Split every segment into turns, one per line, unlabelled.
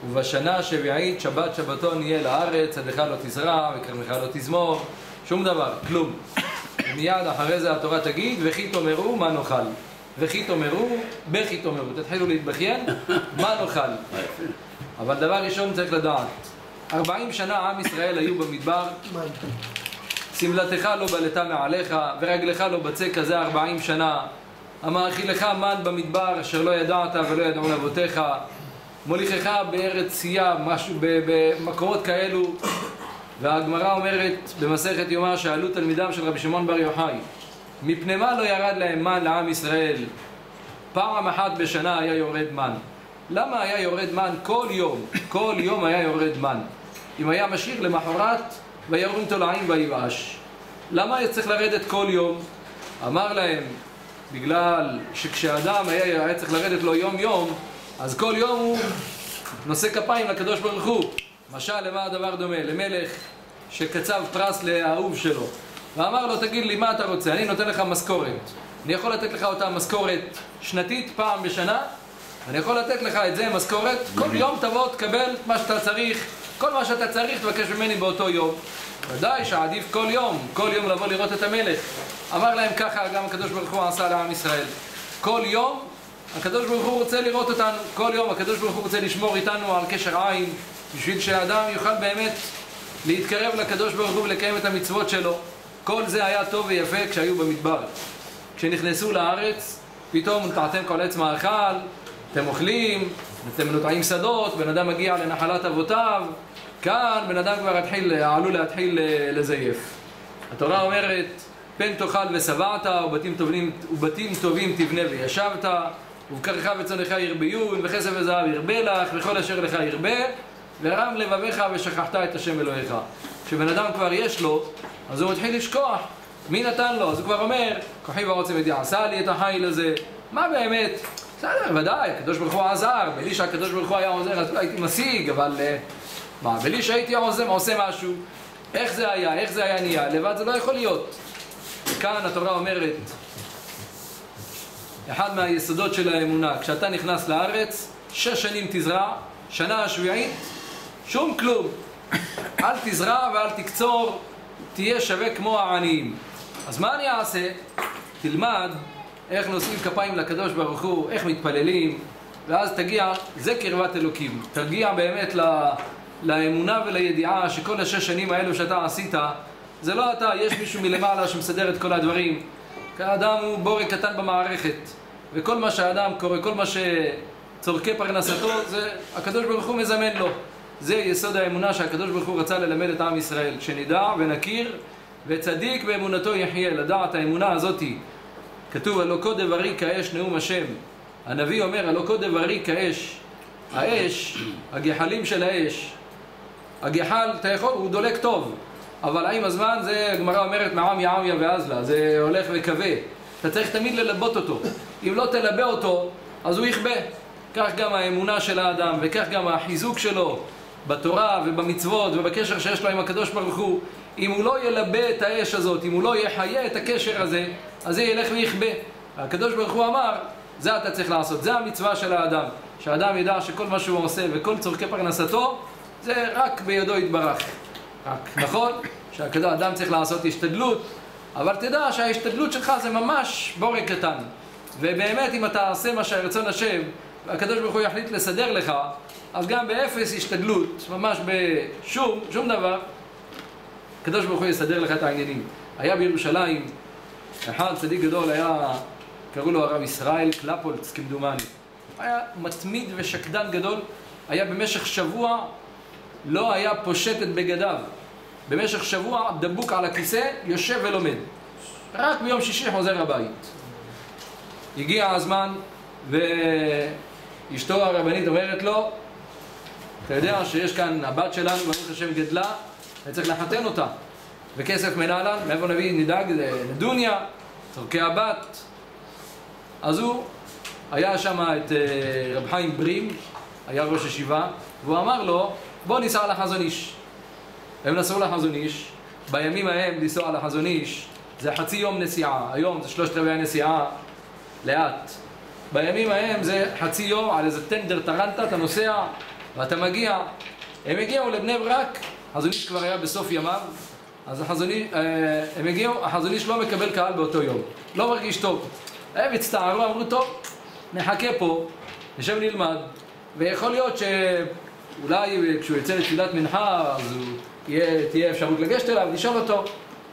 ובשנה השביעית שבת שבתון יהיה לארץ, ידך לא תזרע וכרמך לא תזמור, שום דבר, כלום. ומיד אחרי זה התורה תגיד, וכי תאמרו מה נאכל. וכי תאמרו, בכי תאמרו. תתחילו להתבכיין, מה נאכל. אבל דבר ראשון צריך לדעת, 40 שנה עם ישראל היו במדבר, סמלתך לא בלטה מעליך, ורגלך לא בצק כזה 40 שנה. המאכילך מן במדבר אשר לא ידעת ולא ידעו אבותיך, מוליכך בארץ צייה, במקומות כאלו. והגמרא אומרת במסכת יומא, שאלו תלמידיו של רבי שמעון בר יוחאי, מפני מה לא ירד להם מן לעם ישראל? פעם אחת בשנה היה יורד מן. למה היה יורד מן כל יום? כל יום היה יורד מן. אם היה משאיר למחרת, וירום תולעים ויבאש. למה היה צריך לרדת כל יום? אמר להם, בגלל שכשאדם היה צריך לרדת לו יום יום, אז כל יום הוא נושא כפיים לקדוש ברוך הוא. משל למה הדבר דומה? למלך שקצב פרס לאהוב שלו, ואמר לו, תגיד לי מה אתה רוצה, אני נותן לך משכורת, אני יכול לתת לך אותה משכורת שנתית פעם בשנה, אני יכול לתת לך את זה משכורת, כל יום תבוא תקבל מה שאתה צריך, כל מה שאתה צריך תבקש ממני באותו יום. ודאי שעדיף כל יום לבוא לראות את המלך. אמר להם ככה גם הקדוש ברוך הוא עשה לעם ישראל, כל יום הקדוש ברוך הוא רוצה לראות אותנו, כל יום הקדוש ברוך הוא רוצה לשמור איתנו על קשר עין, בשביל שהאדם יוכל באמת להתקרב לקדוש ברוך הוא ולקיים את המצוות שלו. כל זה היה טוב ויפה כשהיו במדבר. כשנכנסו לארץ, פתאום נטעתם כל עץ מאכל, אתם אוכלים, אתם נוטעים שדות, בן אדם מגיע לנחלת אבותיו, כאן בן אדם כבר עלול להתחיל לזייף. התורה אומרת, פן תאכל ושבעת, ובתים טובים תבנה וישבת, ובקרך וצונך ירביון, וכסף וזהב ירבה לך, וכל אשר לך ירבה, ורם לבביך ושכחת את השם אלוהיך. כשבן אדם כבר יש לו, אז הוא מתחיל לשכוח. מי נתן לו? אז הוא כבר אומר, כוחי ועוצם ידי עשה לי את החיל הזה. מה באמת? בסדר, ודאי, הקדוש ברוך הוא עזר. בלי שהקדוש ברוך הוא היה עוזר, אז הייתי משיג, אבל בלי שהייתי עושה משהו. איך זה היה? איך זה היה נהיה? לבד זה לא יכול להיות. כאן התורה אומרת, אחד מהיסודות של האמונה, כשאתה נכנס לארץ, 6 שנים תזרע, שנה השביעית, שום כלום. אל תזרע ואל תקצור, תהיה שווה כמו העניים. אז מה אני אעשה? תלמד איך נושאים כפיים לקדוש ברוך הוא, איך מתפללים, ואז תגיע, זה קרבת אלוקים. תגיע באמת לאמונה ולידיעה שכל 6 שנים האלו שאתה עשית, זה לא אתה, יש מישהו מלמעלה שמסדר את כל הדברים. האדם הוא בורג קטן במערכת, וכל מה שהאדם קורא, כל מה שצורכי פרנסתו, זה הקדוש ברוך הוא מזמן לו. זה יסוד האמונה שהקדוש ברוך הוא רצה ללמד את עם ישראל, שנדע ונכיר, וצדיק באמונתו יחיה. לדעת האמונה הזאת, כתוב הלא כה דברי כאש נאום השם. הנביא אומר הלא כה דברי כאש. האש, הגחלים של האש, הגחל, אתה יכול, הוא דולק טוב, אבל עם הזמן זה, הגמרא אומרת, מעם יעמיה ואזלה, זה הולך וכבה. אתה צריך תמיד ללבות אותו. אם לא תלבה אותו, אז הוא יכבה. כך גם האמונה של האדם, וכך גם החיזוק שלו בתורה ובמצוות ובקשר שיש לו עם הקדוש ברוך הוא. אם הוא לא ילבה את האש הזאת, אם הוא לא יחיה את הקשר הזה, אז זה ילך ויכבה. הקדוש ברוך הוא אמר, זה אתה צריך לעשות, זה המצווה של האדם. שהאדם ידע שכל מה שהוא עושה וכל צורכי פרנסתו, זה רק בידו יתברך. רק נכון שהאדם צריך לעשות השתדלות, אבל תדע שההשתדלות שלך זה ממש בורג קטן. ובאמת אם אתה עושה מה שהרצון השם, והקדוש ברוך הוא יחליט לסדר לך, אז גם באפס השתדלות, ממש בשום דבר, הקדוש ברוך הוא יסדר לך את העניינים. היה בירושלים, אחד צדיק גדול, קראו לו הרב ישראל קלפולץ כמדומני. היה מתמיד ושקדן גדול, היה במשך שבוע, לא היה פושט את בגדיו. במשך שבוע דבוק על הכיסא, יושב ולומד. רק ביום שישי חוזר הבית. הגיע הזמן, ואשתו הרבנית אומרת לו, אתה יודע שיש כאן הבת שלנו, ברוך השם גדלה, אני צריך לחתן אותה. וכסף מנהלן, מאיפה נדאג, נדוניה, צורכי הבת. אז הוא היה שם את רב חיים ברים, היה ראש ישיבה, והוא אמר לו, בוא ניסע לחזון איש. הם נסעו לחזון איש, בימים ההם לנסוע לחזון איש, זה חצי יום נסיעה, היום זה 3/4 נסיעה, לאט. בימים ההם זה חצי יום, על איזה טנדר טרנטה, אתה נוסע, ואתה מגיע, הם הגיעו לבני ברק, החזון איש כבר היה בסוף ימיו, אז הם הגיעו, החזון איש לא מקבל קהל באותו יום, לא מרגיש טוב. הם הצטערו, אמרו טוב, נחכה פה, נשב נלמד, ויכול להיות שאולי כשהוא יצא לתפילת מנחה, אז תהיה אפשרות לגשת אליו, לשאול אותו.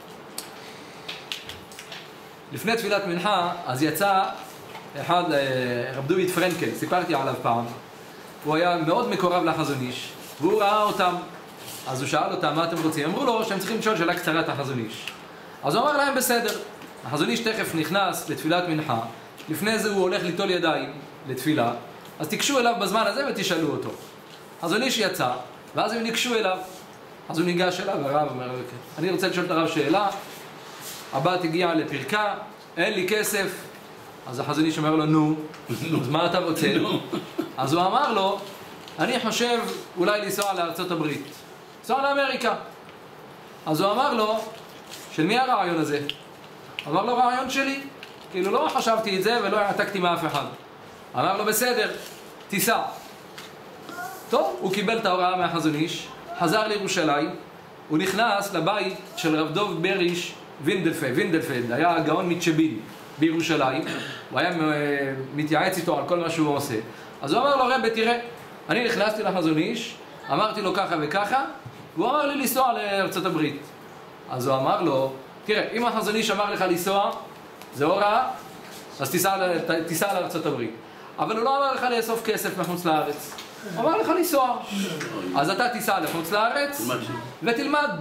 לפני תפילת מנחה, אז יצא אחד, רב דוד פרנקל, סיפרתי עליו פעם. הוא היה מאוד מקורב לחזון איש, והוא ראה אותם. אז הוא שאל אותם, מה אתם רוצים? אמרו לו שהם צריכים לשאול שאלה קצרה את החזון איש. אז הוא אמר להם, בסדר. החזון איש תכף נכנס לתפילת מנחה, לפני זה הוא הולך ליטול ידיים לתפילה, אז תיגשו אליו בזמן הזה ותשאלו אותו. החזון איש יצא, ואז הם ניגשו אליו. אז הוא ניגש אליו, הרב אומר, אני רוצה לשאול את הרב שאלה, הבת הגיעה לפרקה, אין לי כסף. אז החזון איש אומר לו, נו, אז מה אתה רוצה? אז הוא אמר לו, אני חושב אולי לנסוע לארצות הברית, לנסוע לאמריקה. אז הוא אמר לו, של מי הרעיון הזה? אמר לו, רעיון שלי. כאילו לא חשבתי את זה ולא העתקתי מאף אחד. אמר לו, בסדר, תיסע. טוב, הוא קיבל את ההוראה מהחזון איש, חזר לירושלים, הוא נכנס לבית של רב דוב בריש וינדלפלד, היה הגאון מצ'בין בירושלים, הוא היה מתייעץ איתו על כל מה שהוא עושה. אז הוא אמר לו, רבי, תראה, אני נכנסתי לחזון איש, אמרתי לו ככה וככה, והוא אמר לי לנסוע לארצות הברית. אז הוא אמר לו, תראה, אם החזון איש אמר לך לנסוע, זה הוראה, אז תיסע לארצות הברית. אבל הוא לא אמר לך לאסוף כסף מחוץ לארץ. הוא אמר לך לנסוע. אז אתה תיסע לחוץ לארץ ותלמד.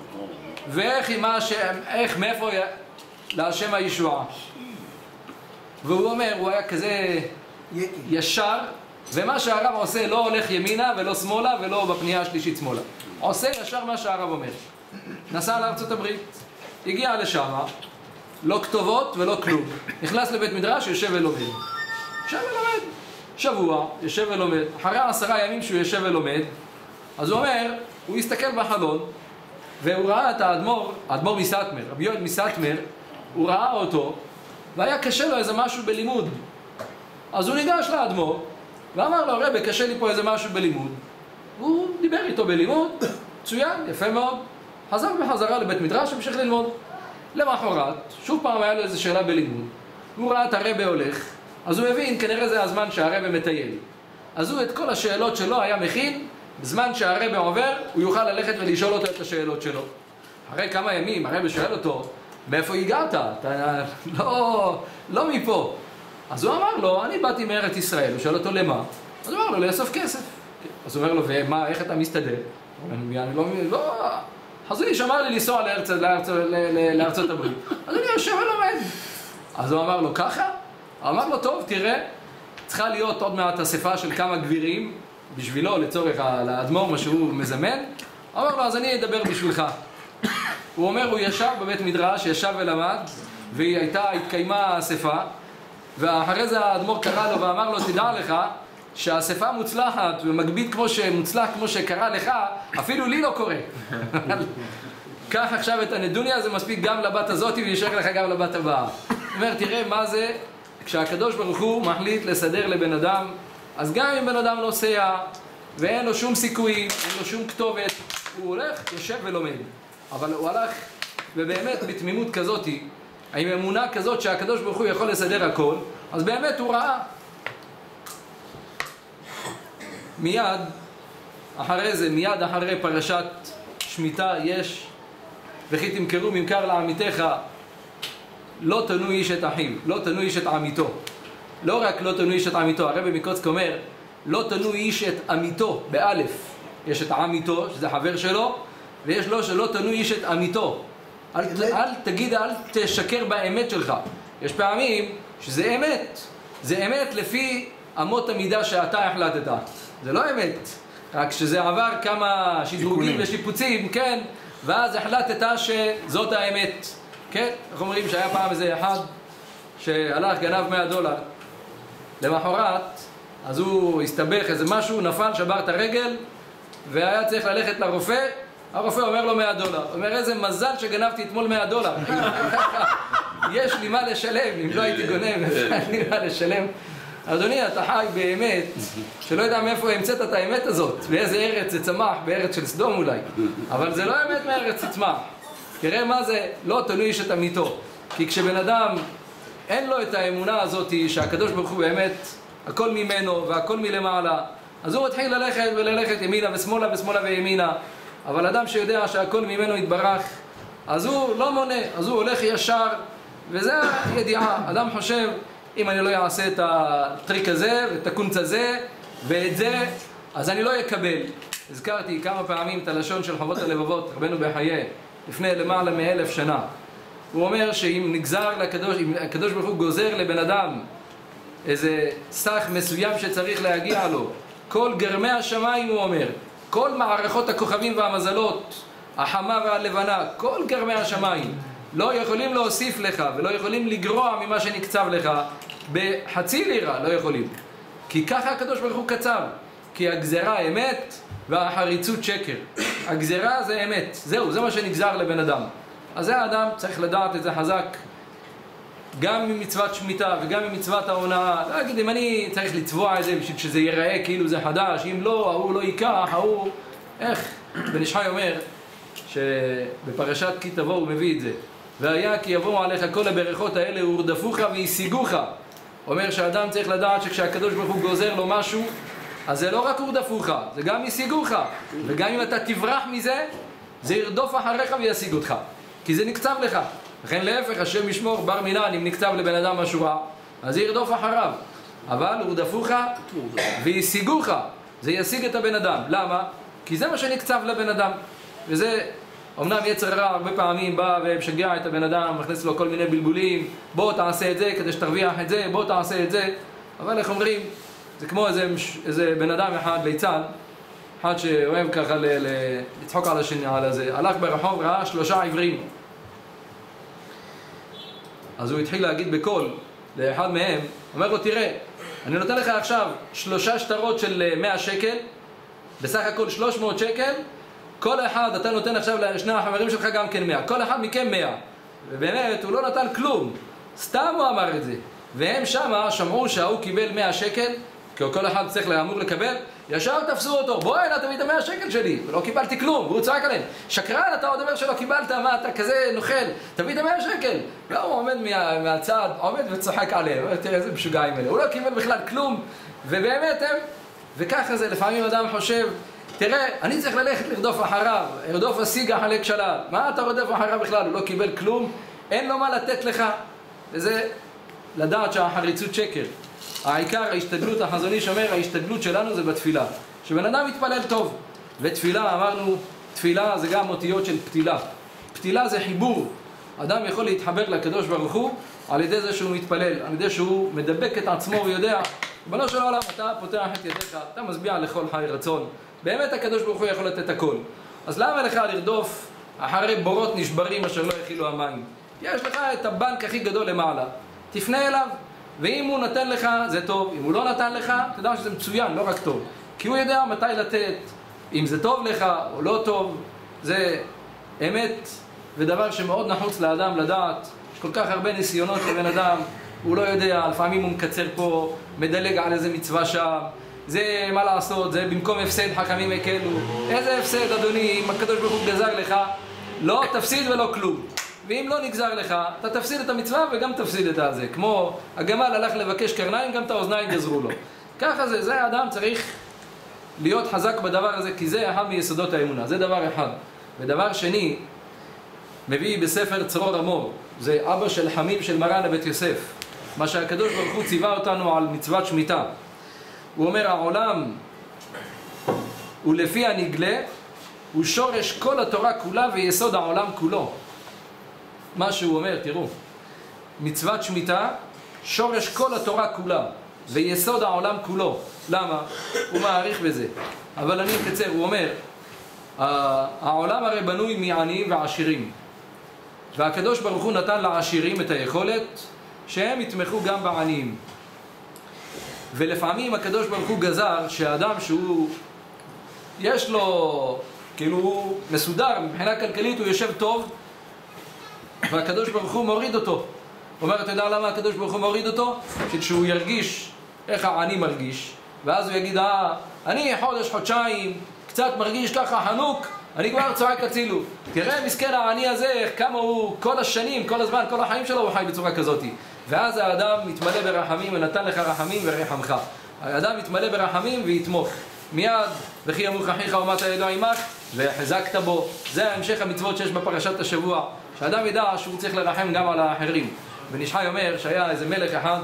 ואיך, מאיפה להשם הישועה. והוא אומר, הוא היה כזה ישר, ומה שהרב עושה לא הולך ימינה ולא שמאלה ולא בפנייה השלישית שמאלה. עושה ישר מה שהרב אומר. נסע לארצות הברית, הגיע לשם, לא כתובות ולא כלום. נכנס לבית מדרש, יושב ולומד. יושב ולומד. שבוע, יושב ולומד. אחרי 10 ימים שהוא יושב ולומד, אז הוא אומר, הוא הסתכל בחלון, והוא ראה את האדמו"ר מסטמר, רבי יואל מסטמר, הוא ראה אותו, והיה קשה לו איזה משהו בלימוד. אז הוא ניגש לאדמו"ר, ואמר לו, רבי, קשה לי פה איזה משהו בלימוד. הוא דיבר איתו בלימוד, מצוין, יפה מאוד. חזר בחזרה לבית מדרש, המשיך ללמוד. למחרת, שוב פעם היה לו איזו שאלה בלימוד. הוא ראה את הרבי הולך, אז הוא הבין, כנראה זה הזמן שהרבי מטייל. אז הוא את כל השאלות שלו היה מכין, בזמן שהרבי עובר, הוא יוכל ללכת ולשאול אותו את השאלות שלו. אחרי כמה ימים, הרבי שואל אותו, מאיפה הגעת? אתה לא מפה. אז הוא אמר לו, אני באתי מארץ ישראל. הוא שואל אותו, למה? אז הוא אמר לו, לאסוף כסף. אז הוא אומר לו, ומה, איך אתה מסתדר? אני לא... החזון איש אמר לי לנסוע לארצות הברית. אז אני יושב ולומד. אז הוא אמר לו, ככה? הוא אמר לו, טוב, תראה, צריכה להיות עוד מעט אספה של כמה גבירים, בשבילו, לצורך האדמו"ר, מה שהוא מזמן. הוא אמר לו, אז אני אדבר בשבילך. הוא אומר, הוא ישב בבית מדרש, ישב ולמד, התקיימה אספה, ואחרי זה האדמו"ר קרא לו ואמר לו, תדע לך, שהאספה מוצלחת ומגביד מוצלח כמו שקרה לך, אפילו לי לא קורה. קח עכשיו את הנדוניה, זה מספיק גם לבת הזאת וישאר לך גם לבת הבאה. הוא אומר, תראה מה זה, כשהקדוש ברוך הוא מחליט לסדר לבן אדם, אז גם אם בן אדם נוסע ואין לו שום סיכוי, אין לו שום כתובת, הוא הולך, יושב ולומד. אבל הוא הלך, ובאמת בתמימות כזאת, עם אמונה כזאת שהקדוש ברוך הוא יכול לסדר הכל, אז באמת הוא ראה. מיד אחרי פרשת שמיטה יש, וכי תמכרו ממכר לעמיתך, לא תנו איש את אחיו, לא תנו איש את עמיתו. לא רק לא תנו איש את עמיתו, הרבי מקוצק אומר, לא תנו איש את עמיתו, באלף. יש את עמיתו, שזה חבר שלו, ויש לו שלא תנו איש את עמיתו. אל תשקר באמת שלך. יש פעמים שזה אמת. זה אמת לפי אמות המידה שאתה החלטת. זה לא אמת. רק שזה עבר כמה שדרוגים ושיפוצים, כן? ואז החלטת שזאת האמת. כן? אנחנו אומרים שהיה פעם איזה אחד שהלך גנב $100. למחרת, אז הוא הסתבך איזה משהו, נפל, שבר את הרגל, והיה צריך ללכת לרופא. הרופא אומר לו $100. אומר, איזה מזל שגנבתי אתמול $100. יש לי מה לשלם, אם לא הייתי גונב, יש לי מה לשלם. אדוני, אתה חי באמת, שלא יודע מאיפה המצאת את האמת הזאת, באיזה ארץ זה צמח, בארץ של סדום אולי. אבל זה לא אמת מארץ תצמח. תראה מה זה, לא תלוי איש את אמיתו. כי כשבן אדם אין לו את האמונה הזאת שהקדוש ברוך הוא באמת הכל ממנו והכל מלמעלה, אז הוא מתחיל ללכת וללכת ימינה ושמאלה ושמאלה וימינה. אבל אדם שיודע שהכל ממנו יתברך, אז הוא לא מונה, אז הוא הולך ישר, וזה הידיעה. אדם חושב, אם אני לא אעשה את הטריק הזה ואת הקונץ הזה ואת זה, אז אני לא אקבל. הזכרתי כמה פעמים את הלשון של חובות הלבבות, רבנו בחיי, לפני למעלה מ1000 שנה. הוא אומר שאם נגזר לקדוש, אם הקדוש ברוך הוא גוזר לבן אדם איזה סך מסוים שצריך להגיע לו, כל גרמי השמיים, הוא אומר, כל מערכות הכוכבים והמזלות, החמה והלבנה, כל גרמי השמיים, לא יכולים להוסיף לך ולא יכולים לגרוע ממה שנקצב לך בחצי לירה, לא יכולים. כי ככה הקדוש ברוך הוא קצב, כי הגזרה אמת והחריצות שקר. הגזרה זה אמת, זהו, זה מה שנגזר לבן אדם. אז זה האדם צריך לדעת את זה חזק, גם ממצוות שמיטה וגם ממצוות ההונאה. לא אגיד, אם אני צריך לצבוע את זה בשביל שזה ייראה כאילו זה חדש, אם לא, ההוא לא ייקח, ההוא... איך? בן איש חי אומר שבפרשת כי תבוא הוא מביא את זה, והיה כי יבואו עליך כל הברכות האלה ורדפוך וישיגוך. אומר שהאדם צריך לדעת שכשהקדוש ברוך הוא גוזר לו משהו, אז זה לא רק ורדפוך, זה גם ישיגוך, וגם אם אתה תברח מזה, זה ירדוף אחריך וישיג אותך, כי זה נקצב לך. לכן להפך, השם ישמור, בר מינן, אם נקצב לבן אדם משהו רע, אז זה ירדוף אחריו. אבל ורדפוך וישיגוך, זה ישיג את הבן אדם. למה? כי זה מה שנקצב לבן אדם. וזה, אמנם יצר רע הרבה פעמים בא ומשגע את הבן אדם, מכניס לו כל מיני בלבולים, בוא תעשה את זה כדי שתרוויח את זה, בוא תעשה את זה. אבל איך אומרים, זה כמו איזה בן אדם אחד, ליצן, אחד שאוהב ככה לצחוק על השני, על הזה, הלך ברחוב, ראה 3 עיוורים. אז הוא התחיל להגיד בקול לאחד מהם, אומר לו, תראה, אני נותן לך עכשיו 3 שטרות של 100 שקל, בסך הכל 300 שקל, כל אחד, אתה נותן עכשיו לשני החברים שלך גם כן 100, כל אחד מכם 100. ובאמת, הוא לא נתן כלום, סתם הוא אמר את זה. והם שמה שמעו שההוא קיבל 100 שקל, כי כל אחד צריך אמור לקבל, ישר תפסו אותו, בוא הנה תביא את 100 שקל שלי, ולא קיבלתי כלום, והוא צעק עליהם, שקרן, אתה עוד אומר שלא קיבלת, מה אתה כזה נוכל, תביא את 100 שקל. לא, הוא עומד מהצד, עומד וצוחק עליהם, תראה איזה משוגעים אלה, הוא לא קיבל בכלל כלום, ובאמת הם, וככה זה, לפעמים אדם חושב, תראה, אני צריך ללכת לרדוף אחריו, לרדוף השיג החלק שלל, מה אתה רודף אחריו בכלל, הוא לא קיבל כלום, אין לו מה לתת לך, וזה לדעת שהחריצות שקר. העיקר, ההשתדלות, החזון איש אומר, ההשתדלות שלנו זה בתפילה. שבן אדם מתפלל טוב. ותפילה, אמרנו, תפילה זה גם אותיות של פתילה. פתילה זה חיבור. אדם יכול להתחבר לקדוש ברוך הוא על ידי זה שהוא מתפלל, על ידי שהוא מדבק את עצמו ויודע, בנו של העולם, אתה פותח את ידיך, אתה משביע לכל חי רצון. באמת הקדוש ברוך הוא יכול לתת הכל. אז למה לך לרדוף אחרי בורות נשברים אשר לא יכילו המים? יש לך את הבנק הכי גדול למעלה. תפנה אליו. ואם הוא נתן לך, זה טוב. אם הוא לא נתן לך, תדע שזה מצוין, לא רק טוב. כי הוא יודע מתי לתת, אם זה טוב לך או לא טוב. זה אמת ודבר שמאוד נחוץ לאדם לדעת. יש כל כך הרבה ניסיונות לבן אדם, הוא לא יודע, לפעמים הוא מקצר פה, מדלג על איזה מצווה שם. זה מה לעשות, זה במקום הפסד חכמים הקלו. איזה הפסד, אדוני, אם הקדוש ברוך הוא גזר לך, לא תפסיד ולא כלום. ואם לא נגזר לך, אתה תפסיד את המצווה וגם תפסיד את הזה. כמו הגמל הלך לבקש קרניים, גם את האוזניים גזרו לו. ככה זה האדם צריך להיות חזק בדבר הזה, כי זה אחד מיסודות האמונה. זה דבר אחד. ודבר שני, מביא בספר צרור המור, זה אבא של חמים של מרן הבית יוסף. מה שהקדוש ברוך הוא ציווה אותנו על מצוות שמיטה. הוא אומר, העולם הוא לפי הנגלה, הוא שורש כל התורה כולה ויסוד העולם כולו. מה שהוא אומר, תראו, מצוות שמיטה, שורש כל התורה כולה, ויסוד העולם כולו. למה? הוא מעריך בזה. אבל אני אקצר, הוא אומר, העולם הרי בנוי מעניים ועשירים. והקדוש ברוך הוא נתן לעשירים את היכולת שהם יתמכו גם בעניים. ולפעמים הקדוש ברוך הוא גזר שהאדם שהוא, יש לו, כאילו הוא מסודר, מבחינה כלכלית הוא יושב טוב, והקדוש ברוך הוא מוריד אותו. הוא אומר, אתה יודע למה הקדוש ברוך הוא מוריד אותו? שהוא ירגיש איך העני מרגיש, ואז הוא יגיד, אני חודש, חודשיים, קצת מרגיש ככה חנוק, אני כבר צועק הצילו. תראה מסכן העני הזה, כמה הוא כל השנים, כל הזמן, כל החיים שלו הוא חי בצורה כזאת. ואז האדם מתמלא ברחמים, ונתן לך רחמים ורחמך. האדם מתמלא ברחמים ויתמוך. מיד, וכי ימוך אחיך ומת ידו עמך, והחזקת בו. זה המשך המצוות שיש בפרשת השבוע. שהאדם ידע שהוא צריך לרחם גם על האחרים. ונשחי אומר שהיה איזה מלך אחד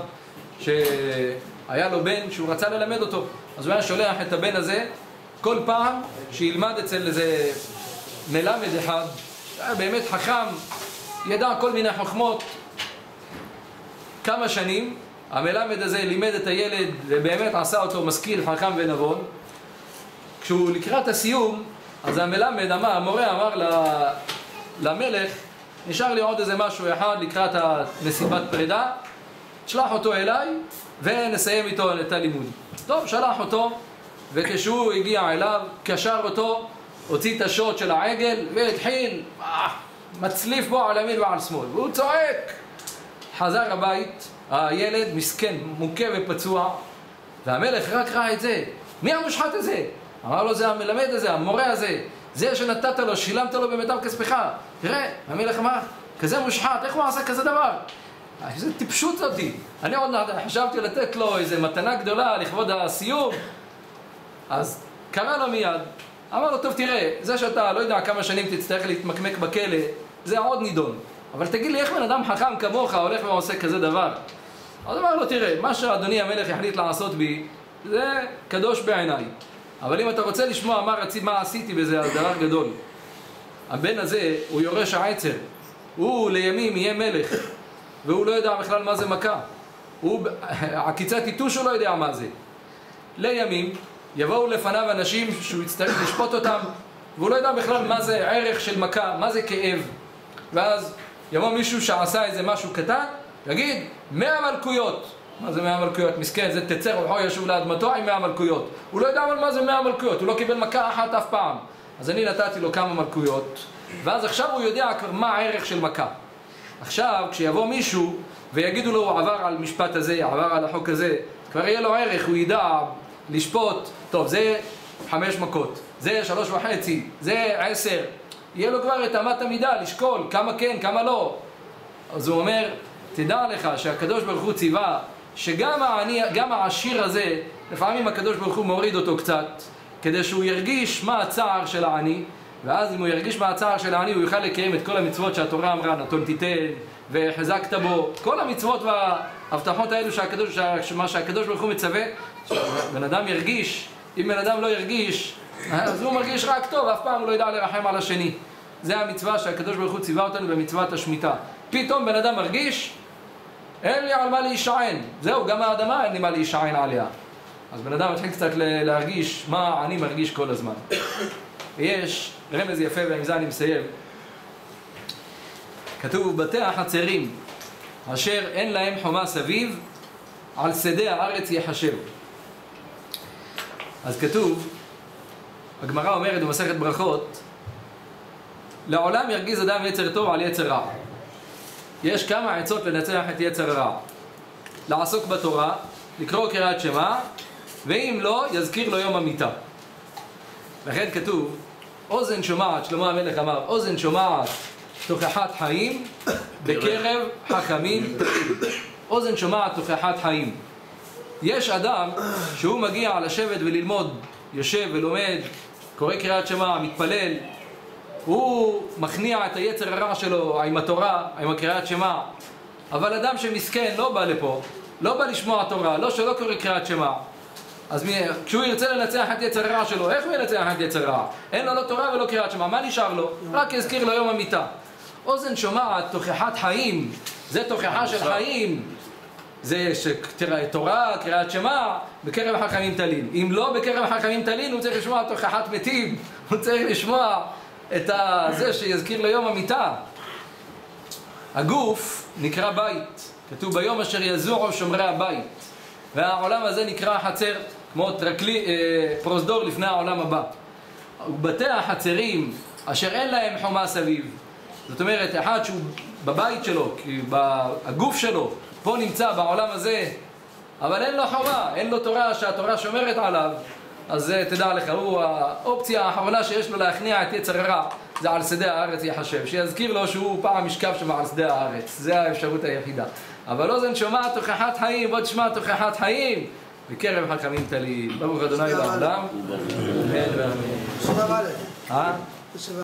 שהיה לו בן שהוא רצה ללמד אותו. אז הוא היה שולח את הבן הזה כל פעם שילמד אצל איזה מלמד אחד, היה באמת חכם, ידע כל מיני חוכמות. כמה שנים המלמד הזה לימד את הילד ובאמת עשה אותו משכיל, חכם ונבון. כשהוא לקראת הסיום, אז המלמד המורה אמר למלך, נשאר לי עוד איזה משהו אחד לקראת הנסיבת פרידה, שלח אותו אליי ונסיים איתו את הלימוד. טוב, שלח אותו, וכשהוא הגיע אליו, קשר אותו, הוציא את השוט של העגל והתחיל מצליף בו על ימין ועל שמאל, והוא צועק. חזר הבית, הילד מסכן, מוכה ופצוע, והמלך רק ראה את זה. מי המושחת הזה? אמר לו, זה המלמד הזה, המורה הזה, זה שנתת לו, שילמת לו במיטב כספך. תראה, המלך אמר, כזה מושחת, איך הוא עשה כזה דבר? איזה טיפשות זאתי. אני עוד חשבתי לתת לו איזה מתנה גדולה לכבוד הסיום. אז קרא לו מיד, אמר לו, טוב תראה, זה שאתה לא יודע כמה שנים תצטרך להתמקמק בכלא, זה עוד נידון. אבל תגיד לי, איך בן אדם חכם כמוך הולך ועושה כזה דבר? אז אמר לו, תראה, מה שאדוני המלך החליט לעשות בי, זה קדוש בעיניי. אבל אם אתה רוצה לשמוע מה עשיתי בזה, אז דבר גדול. הבן הזה, הוא יורש העצר. הוא לימים יהיה מלך, והוא לא יודע בכלל מה זה מכה. עקיצת יתוש הוא לא יודע מה זה. לימים יבואו לפניו אנשים שהוא יצטרך לשפוט אותם, והוא לא יודע בכלל מה זה ערך של מכה, מה זה כאב. ואז יבוא מישהו שעשה איזה משהו קטן, יגיד 100 מלכויות. מה זה 100 מלכויות? מסכן, זה תצר רוחו ישוב לאדמתו עם 100 מלכויות. הוא לא יודע אבל מה זה 100 מלכויות, הוא לא קיבל מכה אחת אף פעם. אז אני נתתי לו כמה מלכויות, ואז עכשיו הוא יודע מה הערך של מכה. עכשיו, כשיבוא מישהו ויגידו לו, הוא עבר על משפט הזה, עבר על החוק הזה, כבר יהיה לו ערך, הוא ידע לשפוט, טוב, זה 5 מכות, זה 3.5, זה 10, יהיה לו כבר את אמת המידה, לשקול כמה כן, כמה לא. אז הוא אומר, תדע לך שהקדוש ברוך הוא ציווה, שגם גם העשיר הזה, לפעמים הקדוש ברוך הוא מוריד אותו קצת, כדי שהוא ירגיש מה הצער של העני, ואז אם הוא ירגיש מה הצער של העני, הוא יוכל לקיים את כל המצוות שהתורה אמרה, נתון תיתן, וחזקת בו, כל המצוות וההבטחות האלו מה שהקדוש ברוך הוא מצווה, בן אדם ירגיש. אם בן אדם לא ירגיש, אז הוא מרגיש רק טוב, אף פעם הוא לא ידע לרחם על השני. זה המצווה שהקדוש ברוך הוא ציווה אותנו במצוות השמיטה. פתאום בן אדם מרגיש, אין לי על מה להישען. זהו, גם האדמה אין לי מה להישען עליה. אז בן אדם מתחיל קצת להרגיש מה אני מרגיש כל הזמן. יש רמז יפה, ועם זה אני מסיים. כתוב, בתי החצרים אשר אין להם חומה סביב, על שדה הארץ יחשב. אז כתוב, הגמרא אומרת במסכת ברכות, לעולם ירגיז אדם יצר טוב על יצר רע. יש כמה עצות לנצח את יצר רע. לעסוק בתורה, לקרוא קריאת שמע, ואם לא, יזכיר לו יום המיטה. לכן כתוב, אוזן שומעת, שלמה המלך אמר, אוזן שומעת תוכחת חיים, בקרב חכמים תמיד. אוזן שומעת תוכחת חיים. יש אדם שהוא מגיע לשבת וללמוד, יושב ולומד, קורא קריאת שמע, מתפלל, הוא מכניע את היצר הרע שלו עם התורה, עם הקריאת שמע. אבל אדם שמסכן לא בא לפה, לא בא לשמוע תורה, לא שלא קורא קריאת שמע, אז כשהוא ירצה לנצח את יצר הרע שלו, איך הוא ינצח את יצר הרע? אין לו לא תורה ולא קריאת שמע, מה נשאר לו? רק יזכיר לו יום המיטה. אוזן שומעת תוכחת חיים, זה תוכחה של חיים, זה שתראה תורה, קריאת שמע, בקרב חכמים תלין. אם לא בקרב חכמים תלין, הוא צריך לשמוע תוכחת מתים, הוא צריך לשמוע את זה שיזכיר ליום המיטה. הגוף נקרא בית, כתוב ביום אשר יזועו שומרי הבית, והעולם הזה נקרא חצר, כמו פרוזדור לפני העולם הבא. ובתי החצרים אשר אין להם חומה סביב, זאת אומרת אחד שהוא בבית שלו, כי הגוף שלו פה נמצא בעולם הזה, אבל אין לו חובה, אין לו תורה שהתורה שומרת עליו. אז תדע לך, הוא האופציה האחרונה שיש לו להכניע את יצר הרע, זה על שדה הארץ יחשב, שיזכיר לו שהוא פעם משכב שם על שדה הארץ, זה האפשרות היחידה. אבל אוזן שומעת תוכחת חיים, בוא תשמע תוכחת חיים, בקרב חכמים תליל. ברוך ה' לעולם. אמן ואמן.